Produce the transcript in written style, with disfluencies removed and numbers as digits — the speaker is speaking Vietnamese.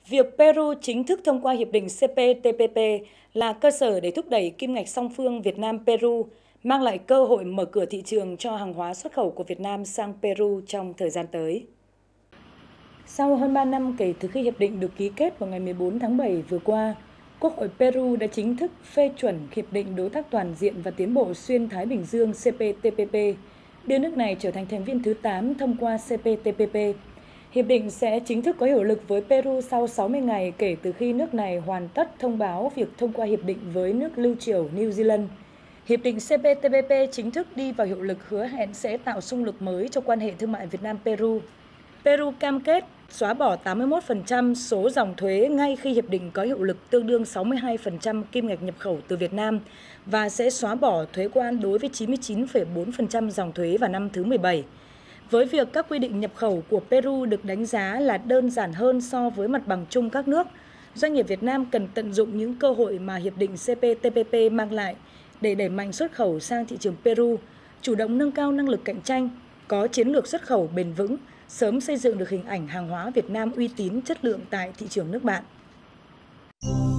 Việc Peru chính thức thông qua Hiệp định CPTPP là cơ sở để thúc đẩy kim ngạch song phương Việt Nam-Peru, mang lại cơ hội mở cửa thị trường cho hàng hóa xuất khẩu của Việt Nam sang Peru trong thời gian tới. Sau hơn 3 năm kể từ khi hiệp định được ký kết vào ngày 14 tháng 7 vừa qua, Quốc hội Peru đã chính thức phê chuẩn Hiệp định Đối tác Toàn diện và Tiến bộ Xuyên Thái Bình Dương CPTPP, đưa nước này trở thành thành viên thứ 8 thông qua CPTPP. Hiệp định sẽ chính thức có hiệu lực với Peru sau 60 ngày kể từ khi nước này hoàn tất thông báo việc thông qua hiệp định với nước lưu triều New Zealand. Hiệp định CPTPP chính thức đi vào hiệu lực hứa hẹn sẽ tạo xung lực mới cho quan hệ thương mại Việt Nam-Peru. Peru cam kết xóa bỏ 81% số dòng thuế ngay khi hiệp định có hiệu lực, tương đương 62% kim ngạch nhập khẩu từ Việt Nam, và sẽ xóa bỏ thuế quan đối với 99,4% dòng thuế vào năm thứ 17. Với việc các quy định nhập khẩu của Peru được đánh giá là đơn giản hơn so với mặt bằng chung các nước, doanh nghiệp Việt Nam cần tận dụng những cơ hội mà Hiệp định CPTPP mang lại để đẩy mạnh xuất khẩu sang thị trường Peru, chủ động nâng cao năng lực cạnh tranh, có chiến lược xuất khẩu bền vững, sớm xây dựng được hình ảnh hàng hóa Việt Nam uy tín chất lượng tại thị trường nước bạn.